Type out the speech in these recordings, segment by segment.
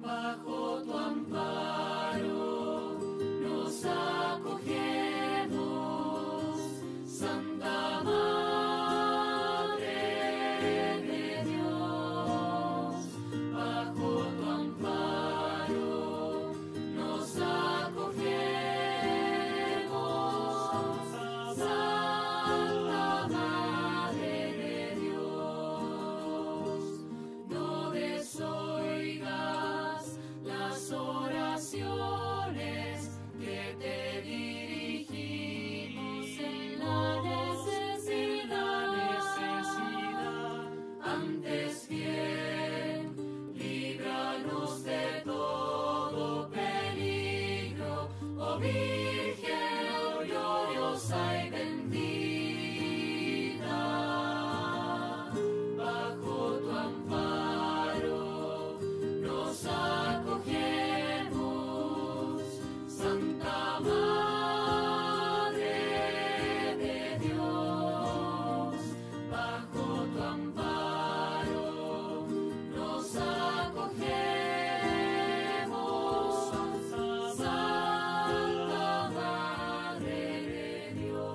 bajo tu amparo nos acogemos, Santa Madre de Dios, bajo tu amparo nos acogemos, Santa Madre de Dios. No desoigas las oraciones que te dirigimos en la necesidad. Antes bien, líbranos de todo peligro, oh Virgen gloriosa y bendita. Bajo tu amparo nos acogemos, Santa Madre de Dios. Bajo tu amparo nos acogemos, Santa Madre de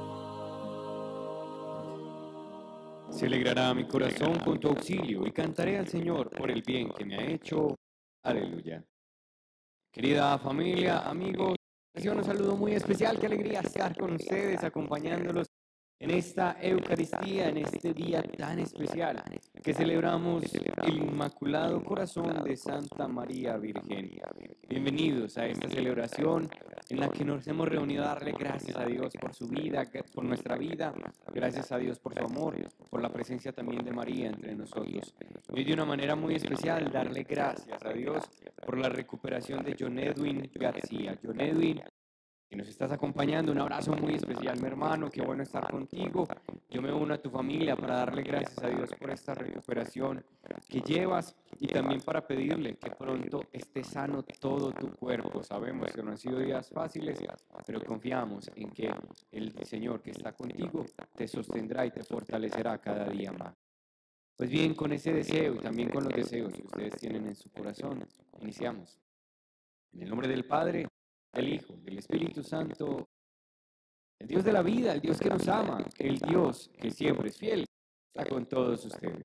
Dios. Se alegrará mi corazón con tu auxilio y cantaré al Señor por el bien que me ha hecho. Aleluya. Querida familia, amigos, un saludo muy especial. Qué alegría estar con ustedes, acompañándolos en esta Eucaristía, en este día tan especial que celebramos el Inmaculado Corazón de Santa María Virgen. Bienvenidos a esta celebración en la que nos hemos reunido a darle gracias a Dios por su vida, por nuestra vida, gracias a Dios por su amor, por la presencia también de María entre nosotros. Y de una manera muy especial darle gracias a Dios por la recuperación de John Edwin García. John Edwin, si nos estás acompañando, un abrazo muy especial, mi hermano, qué bueno estar contigo. Yo me uno a tu familia para darle gracias a Dios por esta recuperación que llevas y también para pedirle que pronto esté sano todo tu cuerpo. Sabemos que no han sido días fáciles, pero confiamos en que el Señor que está contigo te sostendrá y te fortalecerá cada día más. Pues bien, con ese deseo y también con los deseos que ustedes tienen en su corazón, iniciamos. En el nombre del Padre, del Hijo, del Espíritu Santo, el Dios de la vida, el Dios que nos ama, el Dios que siempre es fiel, está con todos ustedes.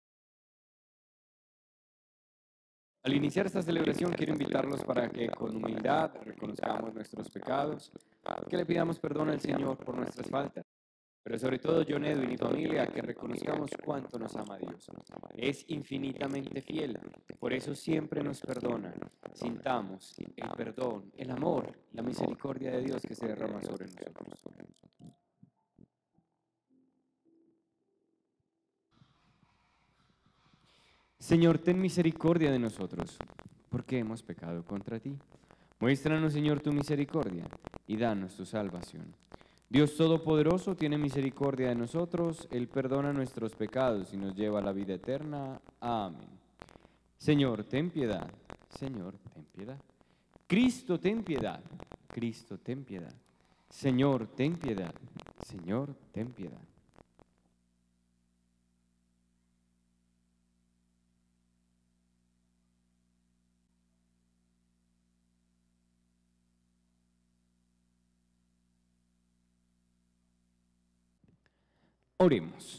Al iniciar esta celebración quiero invitarlos para que con humildad reconozcamos nuestros pecados, que le pidamos perdón al Señor por nuestras faltas, pero sobre todo John Edwin y familia, que reconozcamos cuánto nos ama Dios. Es infinitamente fiel, por eso siempre nos perdona. Sintamos el perdón, el amor, la misericordia de Dios que se derrama sobre nosotros. Señor, ten misericordia de nosotros, porque hemos pecado contra ti. Muéstranos, Señor, tu misericordia y danos tu salvación. Dios Todopoderoso tiene misericordia de nosotros, Él perdona nuestros pecados y nos lleva a la vida eterna. Amén. Señor, ten piedad. Señor, ten piedad. Cristo, ten piedad. Cristo, ten piedad. Señor, ten piedad. Señor, ten piedad. Oremos.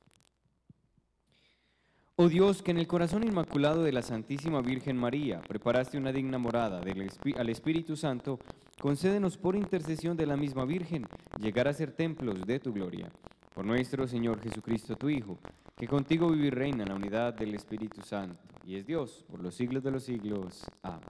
Oh Dios, que en el corazón inmaculado de la Santísima Virgen María preparaste una digna morada al Espíritu Santo, concédenos por intercesión de la misma Virgen llegar a ser templos de tu gloria. Por nuestro Señor Jesucristo, tu Hijo, que contigo vive y reina en la unidad del Espíritu Santo, y es Dios por los siglos de los siglos. Amén.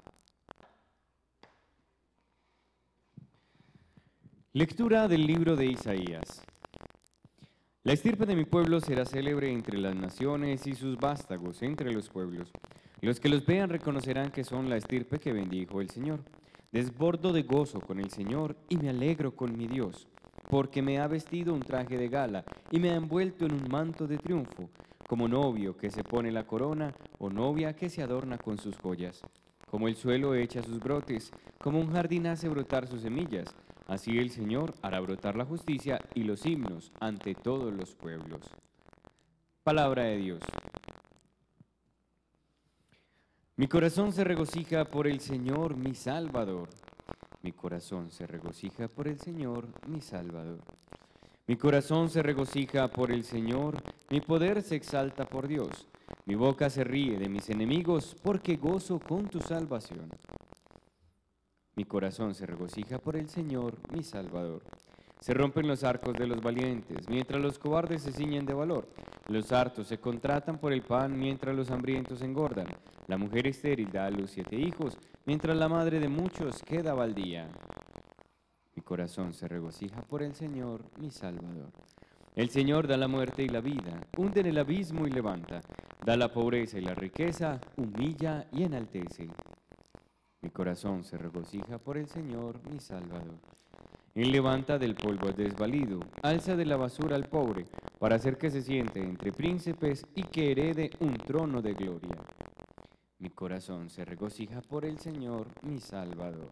Lectura del libro de Isaías. La estirpe de mi pueblo será célebre entre las naciones y sus vástagos entre los pueblos. Los que los vean reconocerán que son la estirpe que bendijo el Señor. Desbordo de gozo con el Señor y me alegro con mi Dios, porque me ha vestido un traje de gala y me ha envuelto en un manto de triunfo, como novio que se pone la corona o novia que se adorna con sus joyas. Como el suelo echa sus brotes, como un jardín hace brotar sus semillas, así el Señor hará brotar la justicia y los himnos ante todos los pueblos. Palabra de Dios. Mi corazón se regocija por el Señor, mi Salvador. Mi corazón se regocija por el Señor, mi Salvador. Mi corazón se regocija por el Señor, mi poder se exalta por Dios. Mi boca se ríe de mis enemigos, porque gozo con tu salvación. Mi corazón se regocija por el Señor, mi Salvador. Se rompen los arcos de los valientes, mientras los cobardes se ciñen de valor. Los hartos se contratan por el pan, mientras los hambrientos engordan. La mujer estéril da a luz 7 hijos, mientras la madre de muchos queda baldía. Mi corazón se regocija por el Señor, mi Salvador. El Señor da la muerte y la vida, hunde en el abismo y levanta. Da la pobreza y la riqueza, humilla y enaltece. Mi corazón se regocija por el Señor, mi Salvador. Él levanta del polvo al desvalido, alza de la basura al pobre, para hacer que se siente entre príncipes y que herede un trono de gloria. Mi corazón se regocija por el Señor, mi Salvador.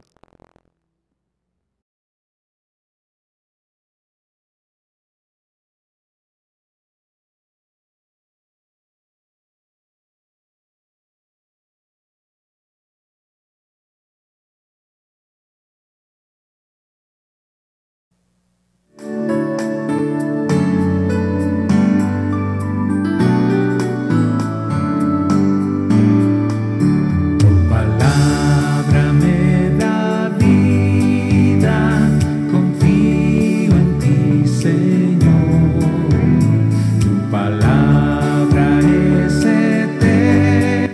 Palabra me da vida, confío en ti, Señor. Tu palabra es eterna,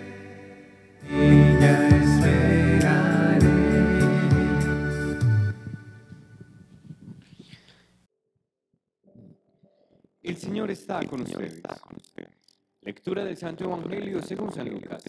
ella esperaré. El Señor está con ustedes. Lectura del Santo Evangelio según San Lucas.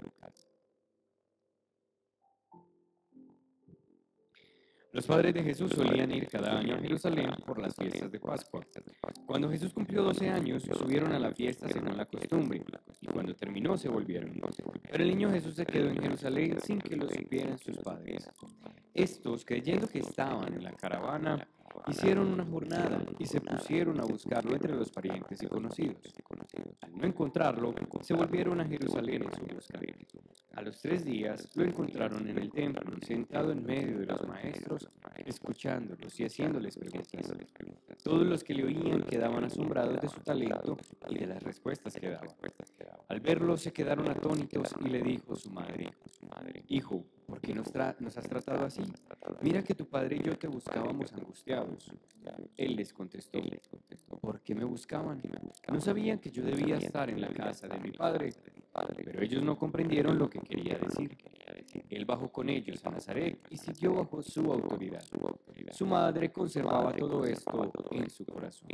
Los padres de Jesús solían ir cada año a Jerusalén por las fiestas de Pascua. Cuando Jesús cumplió 12 años, subieron a la fiesta según la costumbre, y cuando terminó se volvieron. Pero el niño Jesús se quedó en Jerusalén sin que lo supieran sus padres. Estos, creyendo que estaban en la caravana, hicieron una jornada y se pusieron a buscarlo entre los parientes y conocidos. Al no encontrarlo, se volvieron a Jerusalén en su busca. A los 3 días lo encontraron en el templo, sentado en medio de los maestros, escuchándolos y haciéndoles preguntas. Todos los que le oían quedaban asombrados de su talento y de las respuestas que daba. Al verlo se quedaron atónitos y le dijo su madre: Hijo, ¿por qué nos has tratado así? Mira que tu padre y yo te buscábamos angustiados. Él les contestó: ¿por qué me buscaban? No sabían que yo debía estar en la casa de mi padre. Pero ellos no comprendieron lo que quería decir. Él bajó con ellos a Nazaret y siguió bajo su autoridad. Su madre conservaba todo esto en su corazón.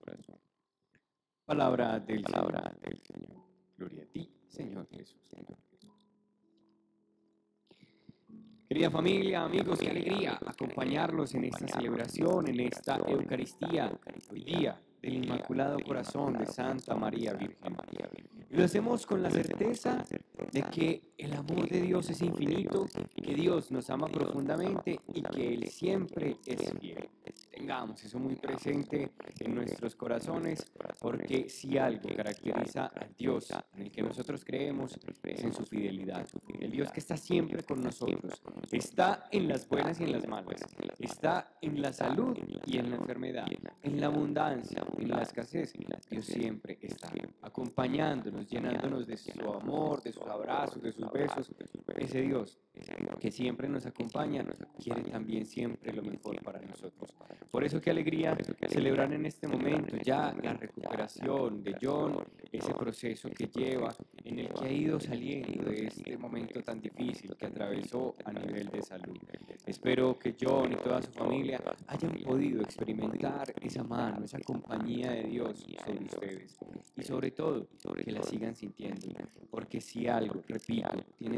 Palabra del Señor. Gloria a ti, Señor Jesús. Querida familia, amigos, qué alegría acompañarlos en esta celebración, en esta Eucaristía, hoy día del Inmaculado Corazón de Santa María Virgen. Y lo hacemos con la certeza de que el amor de Dios es infinito, que Dios nos ama profundamente y que Él siempre es fiel. Tengamos eso muy presente en nuestros corazones, porque si algo caracteriza a Dios en el que nosotros creemos es en su fidelidad. El Dios que está siempre con nosotros, está en las buenas y en las malas, está en la salud y en la enfermedad, en la abundancia, en la escasez. Dios siempre está acompañándonos, llenándonos de su amor, de sus abrazos, de sus besos. Ese Dios que siempre nos acompaña, quiere también siempre lo mejor para nosotros. Por eso qué alegría celebrar en este momento ya la recuperación de John, ese proceso que lleva, en el que ha ido saliendo de este momento tan difícil que atravesó a nivel de salud. Espero que John y toda su familia hayan podido experimentar esa mano, esa compañía de Dios sobre ustedes y sobre todo que la sigan sintiendo, porque si algo, repito, tiene Dios con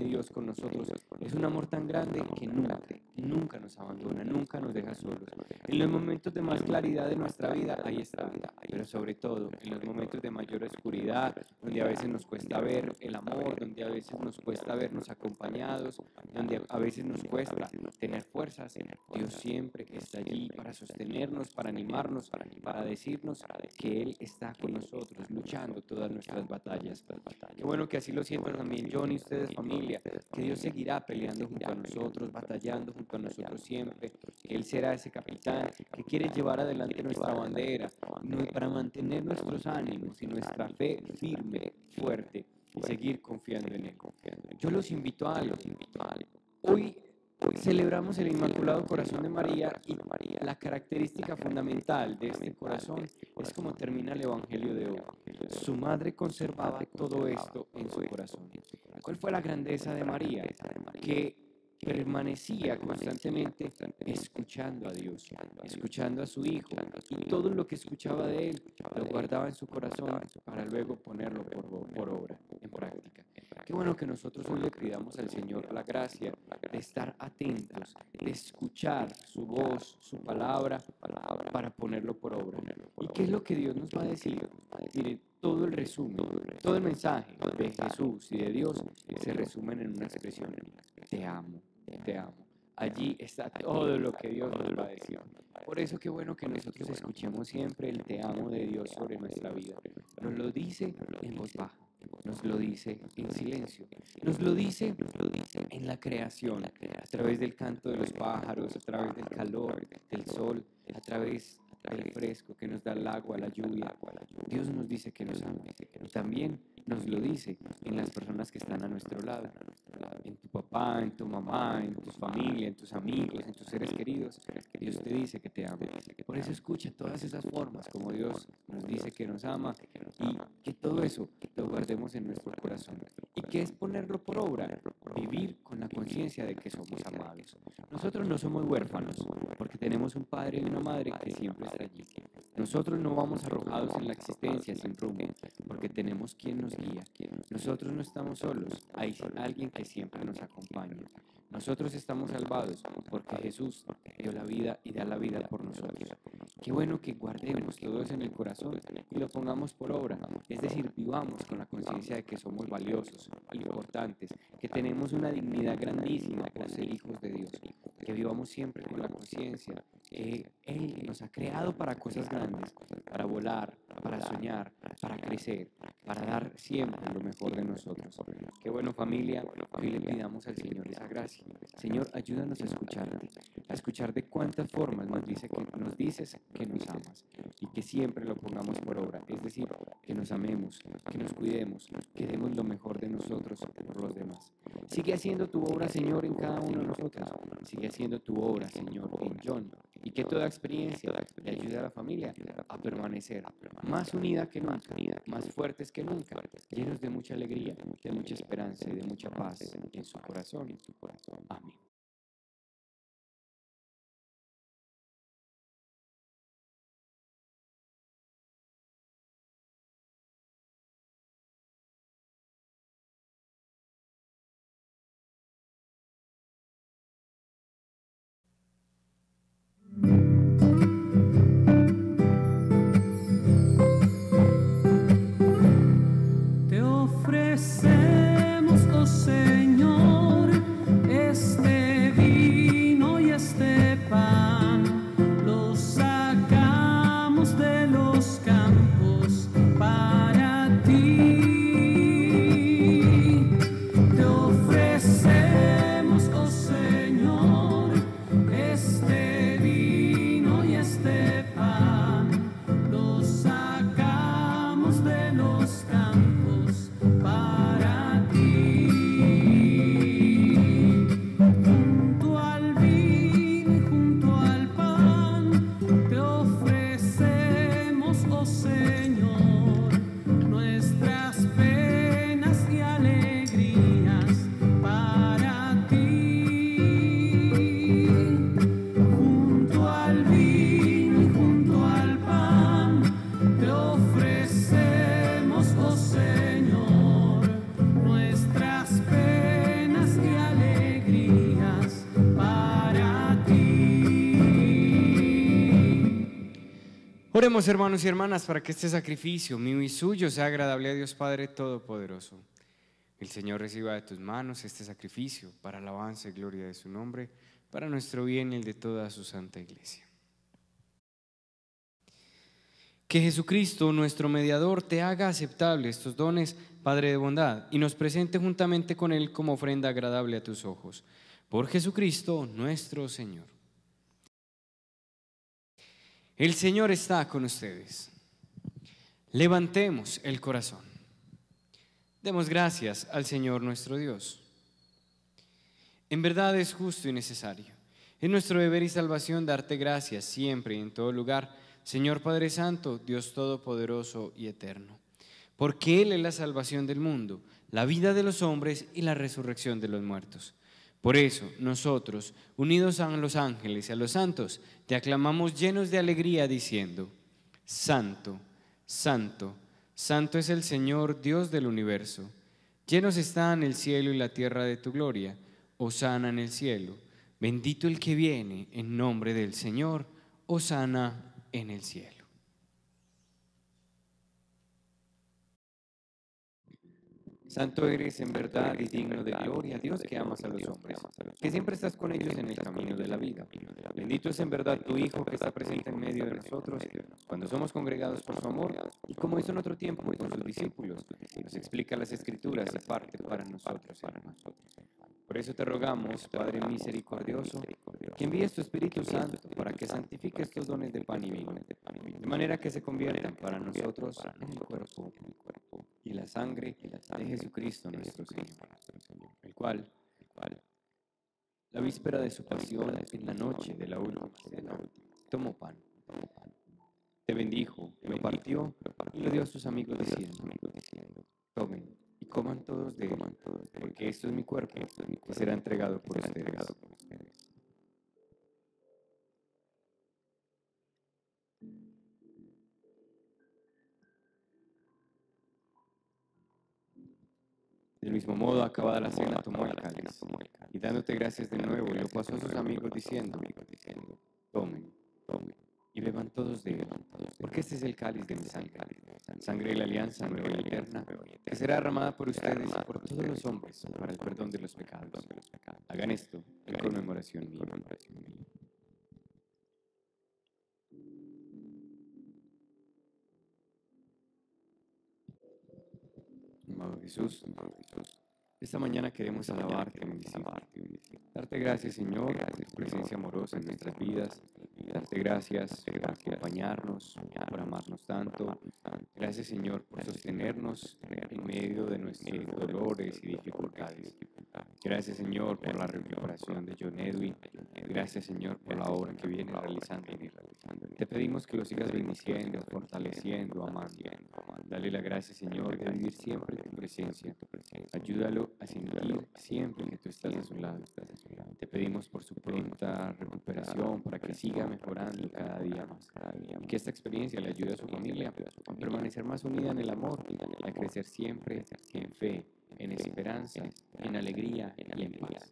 nosotros es un amor tan grande que nunca nos abandona, nunca nos deja solos. En los momentos de más claridad de nuestra vida, ahí está, pero sobre todo en los momentos de mayor oscuridad, donde a veces nos cuesta ver el amor, donde a veces nos cuesta vernos acompañados, donde a veces nos cuesta tener fuerzas, Dios siempre está allí para sostenernos, para animarnos, para decirnos que Él está con nosotros, luchando todas nuestras batallas. Qué bueno que así lo sientan también John y ustedes, familia, que Dios seguirá peleando junto a nosotros, batallando junto a nosotros siempre, que Él será ese capitán que quiere llevar adelante nuestra bandera, para mantener nuestros ánimos y nuestra fe firme, fuerte, y seguir confiando en Él. Yo los invito a algo. Hoy celebramos el Inmaculado Corazón de María y la característica fundamental de este corazón es como termina el Evangelio de hoy. Su madre conservaba todo esto en su corazón. ¿Cuál fue la grandeza de María? Que permanecía constantemente escuchando a Dios, escuchando a su Hijo, y todo lo que escuchaba de Él lo guardaba en su corazón para luego ponerlo por obra, en práctica. Qué bueno que nosotros hoy le pidamos al Señor la gracia de estar atentos, de escuchar su voz, su palabra, para ponerlo por obra. ¿Y qué es lo que Dios nos va a decir? Mire, todo el resumen, todo el mensaje de Jesús y de Dios se resumen en una expresión: te amo, te amo. Allí está todo lo que Dios nos va a decir. Por eso qué bueno que nosotros escuchemos siempre el te amo de Dios sobre nuestra vida. Nos lo dice en voz baja, nos lo dice en silencio, nos lo dice en la creación, a través del canto de los pájaros, a través del calor, del sol, a través del fresco que nos da el agua, la lluvia. Dios nos dice que nos ama. Y también nos lo dice en las personas que están a nuestro lado, en tu papá, en tu mamá, en tu familia, en tus amigos, en tus seres queridos. Dios te dice que te ama. Por eso escucha todas esas formas como Dios nos dice que nos ama, y que todo eso lo guardemos en nuestro corazón. ¿Y qué es ponerlo por obra? Vivir con la conciencia de que somos amados. Nosotros no somos huérfanos, porque tenemos un padre y una madre que siempre está allí. Nosotros no vamos arrojados en la existencia sin rumbo, porque tenemos quien nos guía. Nosotros no estamos solos, hay alguien que siempre nos acompaña. Nosotros estamos salvados porque Jesús dio la vida y da la vida por nosotros. Qué bueno que guardemos todo eso en el corazón y lo pongamos por obra, es decir, vivamos con la conciencia de que somos valiosos, importantes, que tenemos una dignidad grandísima por ser hijos de Dios, que vivamos siempre con la conciencia que Él nos ha creado para cosas grandes, para volar, para soñar, para crecer, para dar siempre lo mejor de nosotros. Qué bueno, familia, hoy le pidamos al Señor esa gracia. Señor, ayúdanos a escuchar de cuántas formas nos dices que nos amas, y que siempre lo pongamos por obra, es decir, que nos amemos, que nos cuidemos, que demos lo mejor de nosotros por los demás. Sigue haciendo tu obra, Señor, en cada uno de nosotros. Sigue haciendo tu obra, Señor, en John, y que toda experiencia le ayude a la familia a permanecer más unida que nunca, más fuertes que nunca, llenos de mucha alegría, de mucha esperanza y de mucha paz en su corazón. Amén. Te ofrecemos, oh Señor, este Oremos, hermanos y hermanas, para que este sacrificio mío y suyo sea agradable a Dios Padre Todopoderoso. El Señor reciba de tus manos este sacrificio para alabanza y gloria de su nombre, para nuestro bien y el de toda su santa iglesia. Que Jesucristo, nuestro mediador, te haga aceptable estos dones, Padre de bondad, y nos presente juntamente con Él como ofrenda agradable a tus ojos. Por Jesucristo, nuestro Señor. El Señor está con ustedes. Levantemos el corazón. Demos gracias al Señor nuestro Dios. En verdad es justo y necesario. Es nuestro deber y salvación darte gracias siempre y en todo lugar, Señor Padre Santo, Dios Todopoderoso y Eterno, porque Él es la salvación del mundo, la vida de los hombres y la resurrección de los muertos. Por eso, nosotros, unidos a los ángeles y a los santos, te aclamamos llenos de alegría diciendo: Santo, Santo, Santo es el Señor, Dios del universo. Llenos están el cielo y la tierra de tu gloria. Hosana en el cielo. Bendito el que viene en nombre del Señor. Hosana en el cielo. Santo eres en verdad y digno de gloria, Dios que amas a los hombres, que siempre estás con ellos en el camino de la vida. Bendito es en verdad tu Hijo que está presente en medio de nosotros cuando somos congregados por su amor, y como hizo en otro tiempo con sus discípulos, nos explica las Escrituras y parte para nosotros. Por eso te rogamos, Padre misericordioso, que envíes tu Espíritu Santo para que santifique estos dones de pan y vino, de manera que se conviertan para nosotros en el cuerpo y la sangre de Jesucristo nuestro Señor, el cual, la víspera de su pasión, en la noche de la última cena, tomó pan, te bendijo, lo partió y lo dio a sus amigos diciendo: tomen y coman todos de él, porque esto es mi cuerpo que será entregado por ustedes. Del mismo modo, acabada la cena, tomó el cáliz, y dándote gracias de nuevo, lo pasó a sus amigos diciendo: tomen y beban todos de él, porque este es el cáliz de mi sangre, sangre de la alianza nueva y eterna, que será derramada por ustedes y por todos los hombres para el perdón de los pecados. Hagan esto en conmemoración mía. Amado Jesús, esta mañana queremos alabarte, darte gracias, Señor, por tu presencia amorosa en nuestras vidas, darte gracias por acompañarnos, por amarnos tanto. Gracias, Señor, por sostenernos en medio de nuestros dolores y dificultades. Gracias, Señor, por la recuperación de John Edwin. Gracias, Señor, por la obra que viene realizando. Te pedimos que lo sigas bendiciendo, fortaleciendo, amando. Dale la gracia, Señor, de vivir siempre en tu presencia. Ayúdalo a sentir siempre que tú estás a su lado. Te pedimos por su pronta recuperación, para que siga mejorando cada día más. Y que esta experiencia le ayude a su familia a permanecer más unida en el amor, a crecer siempre en fe, en esperanza, en alegría y en paz.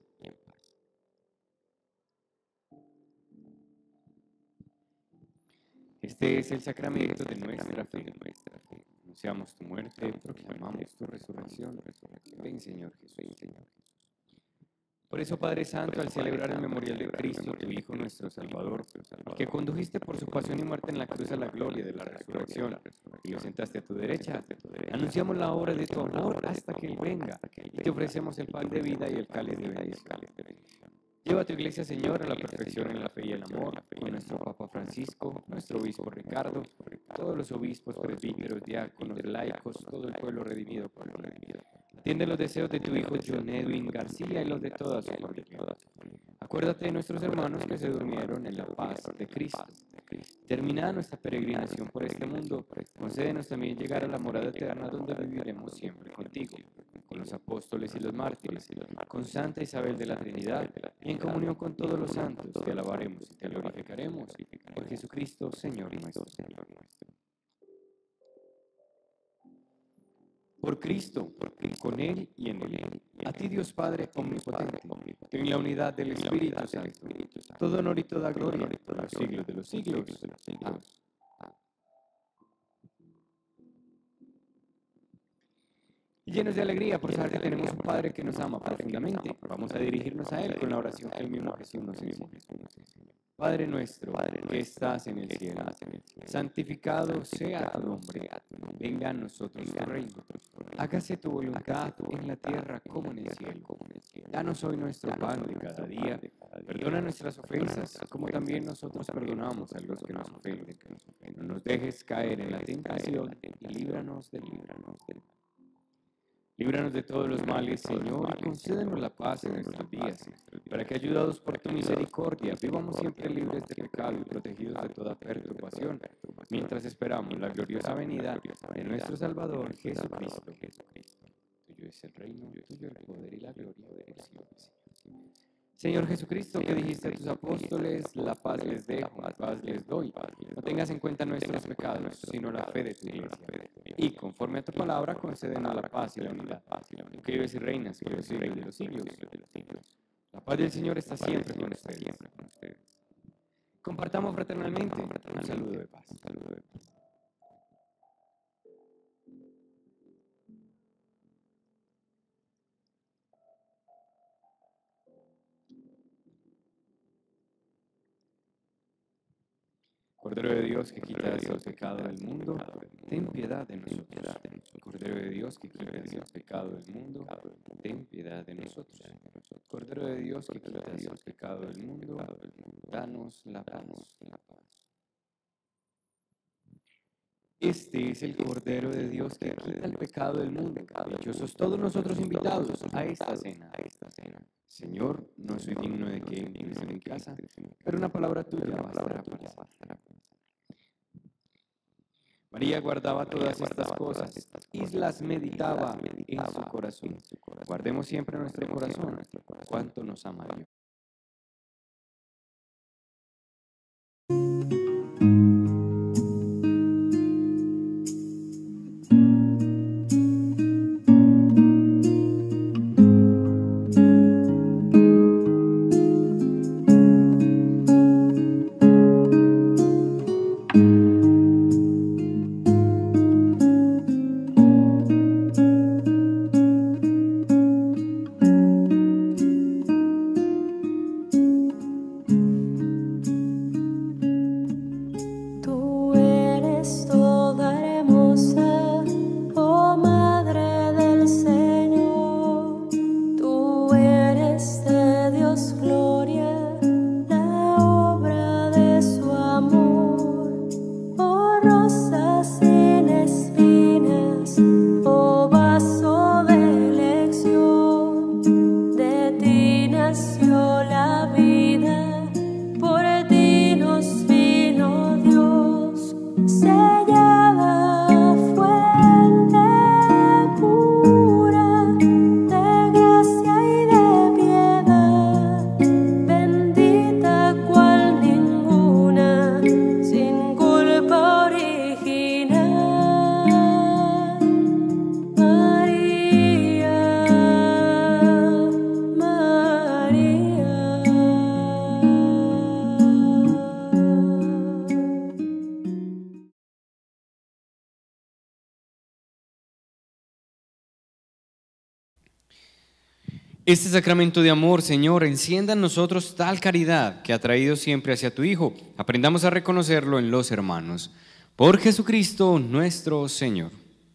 Este es el sacramento de nuestra fe. Anunciamos tu muerte, proclamamos tu resurrección. Ven, Señor Jesús. Por eso, Padre Santo, al celebrar el memorial de Cristo, tu Hijo nuestro Salvador, que condujiste por su pasión y muerte en la cruz a la gloria de la resurrección, y lo sentaste a tu derecha, anunciamos la obra de tu amor hasta que Él venga, y te ofrecemos el pan de vida y el cáliz de bendición. Lleva a tu iglesia, Señor, a la perfección en la fe y el amor, con nuestro Papa Francisco, nuestro obispo Ricardo, todos los obispos, presbíteros, diáconos, laicos, todo el pueblo redimido por lo redimido. Atiende los deseos de tu hijo John Edwin García y los de toda su familia. Acuérdate de nuestros hermanos que se durmieron en la paz de Cristo. Terminada nuestra peregrinación por este mundo, concédenos también llegar a la morada eterna donde viviremos siempre contigo, con los apóstoles y los mártires, con Santa Isabel de la Trinidad, y en comunión con todos los santos, te alabaremos y te glorificaremos, por Jesucristo, Señor nuestro. Por Cristo, con Él y en Él, a ti Dios Padre omnipotente, en la unidad del Espíritu Santo, todo honor y toda gloria por los siglos de los siglos. Amén. llenos de alegría por saber que tenemos un Padre que nos ama profundamente, vamos a dirigirnos a Él con la oración que el mismo Jesús nos enseñó. Padre nuestro, que estás en el cielo, santificado sea tu nombre, venga a nosotros tu reino, hágase tu voluntad en la tierra como en el cielo. Danos hoy nuestro pan de cada día, perdona nuestras ofensas, como también nosotros perdonamos a los que nos ofenden. No nos dejes caer en la tentación y líbranos del mal. Líbranos de todos los males, Señor, y concédenos la paz en nuestros días, para que, ayudados por tu misericordia, vivamos siempre libres de pecado y protegidos de toda perturbación, mientras esperamos la gloriosa venida de nuestro Salvador, Jesucristo. Tuyo es el reino, tuyo el poder y la gloria por siempre. Señor Jesucristo, que dijiste a tus apóstoles, la paz les dejo, la paz les doy. No tengas en cuenta nuestros pecados, sino la fe de tu iglesia. Y conforme a tu palabra, concédenos la paz y la unidad. Tú que vives y reinas por los siglos de los siglos. La paz del Señor está siempre con ustedes. Compartamos fraternalmente un saludo de paz. Cordero de Dios que quitas el pecado del mundo, ten piedad de nosotros. Cordero de Dios que quitas el pecado del mundo, ten piedad de nosotros. Cordero de Dios que quitas el pecado del mundo, danos la paz. Este es el Cordero de Dios que quita el pecado del mundo. Dichosos todos nosotros invitados a esta cena. Señor, no soy digno de que entres en mi casa, pero una palabra tuya bastará para mí. María guardaba todas estas cosas y las meditaba en su corazón. Guardemos siempre en nuestro corazón cuánto nos ama Dios. Este sacramento de amor, Señor, encienda en nosotros tal caridad que ha traído siempre hacia tu Hijo. Aprendamos a reconocerlo en los hermanos. Por Jesucristo nuestro Señor.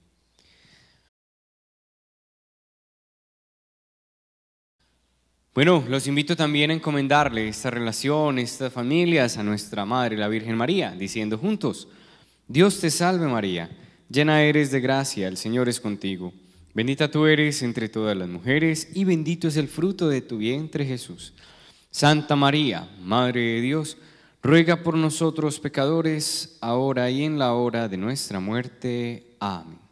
Bueno, los invito también a encomendarle esta relación, estas familias a nuestra Madre, la Virgen María, diciendo juntos: Dios te salve María, llena eres de gracia, el Señor es contigo. Bendita tú eres entre todas las mujeres y bendito es el fruto de tu vientre Jesús. Santa María, Madre de Dios, ruega por nosotros pecadores, ahora y en la hora de nuestra muerte. Amén.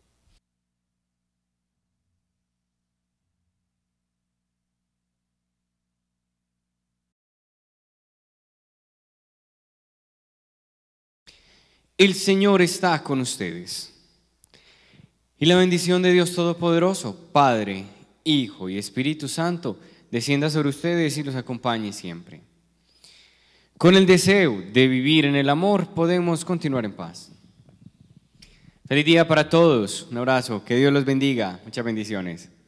El Señor está con ustedes. Y la bendición de Dios Todopoderoso, Padre, Hijo y Espíritu Santo, descienda sobre ustedes y los acompañe siempre. Con el deseo de vivir en el amor, podemos continuar en paz. Feliz día para todos. Un abrazo. Que Dios los bendiga. Muchas bendiciones.